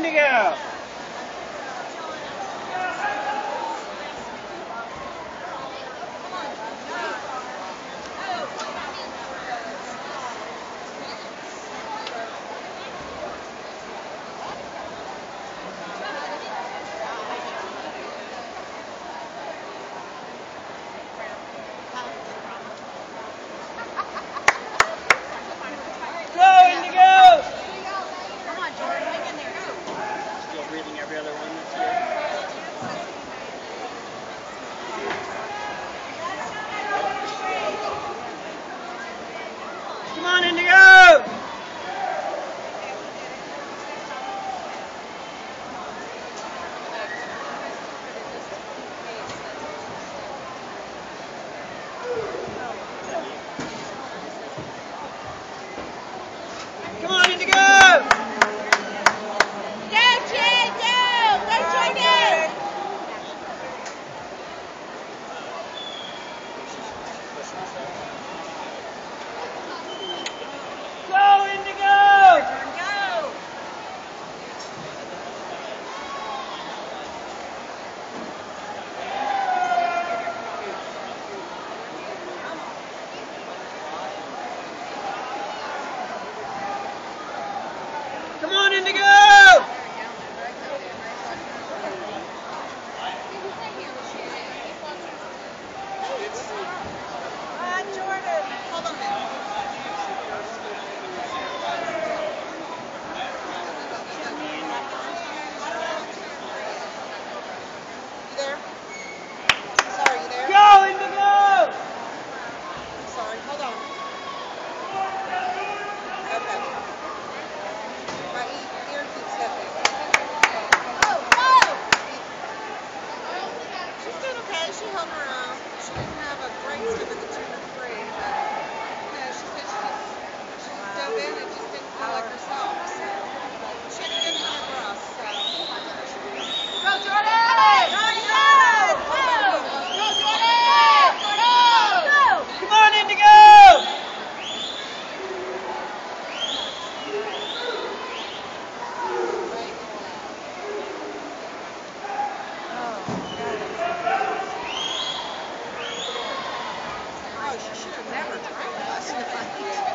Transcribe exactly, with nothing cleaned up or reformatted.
Indigo! Go, Indigo! Come on, Jordan, hang in there. Still breathing every other one, that's good. Come on, Indigo! Come on, Indigo! Go, Jay, go! Go, Jordan! Go, Indigo! Go! Come on, Indigo! Uh, Jordan, hold on a minute. You there? Sorry, you there? Go, Indigo! Sorry, hold on. Okay. My e- ear keeps stepping. Go, go! She's doing okay. She held her own. She didn't have a great swim at the two to three, but you know, she said she just she just dove in and just didn't feel like herself. So she had a good hundred for us. So go, Jordan! Go, go! Go, Jordan! Go! Come on, Indigo! Oh, she should have never drank last night.